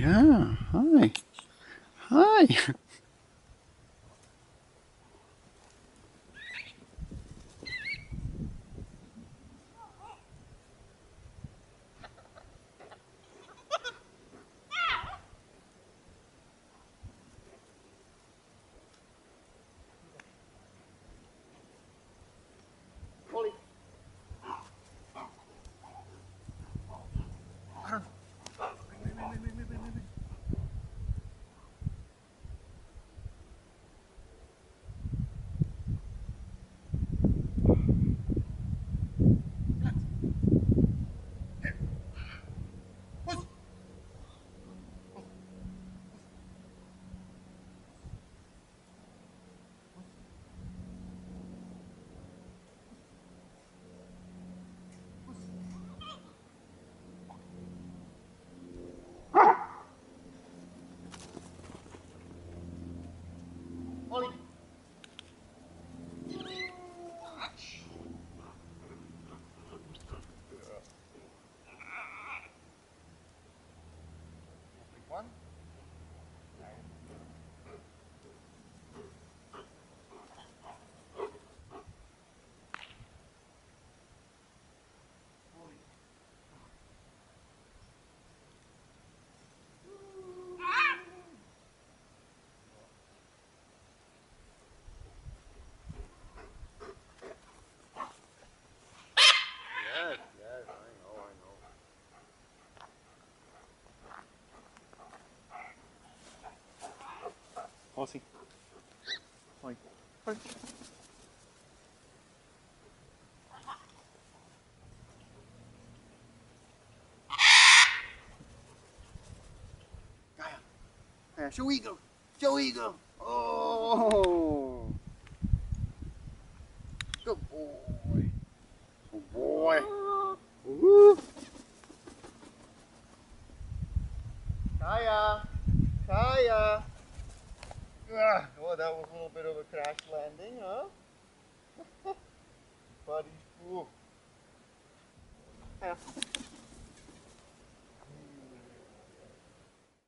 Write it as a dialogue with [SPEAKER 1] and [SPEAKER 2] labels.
[SPEAKER 1] Yeah, hi. Hi.
[SPEAKER 2] Ollie. Ollie. One. Yes, yes, I know, I know. Ollie. Ollie. Ollie. Gaia. Gaia, show ego. Show ego. Oh. Good boy. Good boy. Woo. Kaya. Kaya. Oh, that was a little bit of a crash landing, huh? Buddy's cool. Kaya.